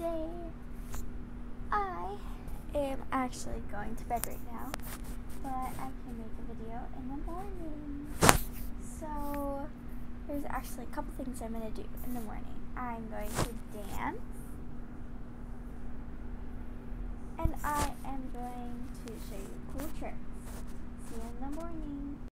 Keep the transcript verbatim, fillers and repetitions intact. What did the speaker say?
today I am actually going to bed right now, but I can make a video in the morning. So there's actually a couple things I'm going to do in the morning. I'm going to dance, and I am going to show you cool tricks. See you in the morning.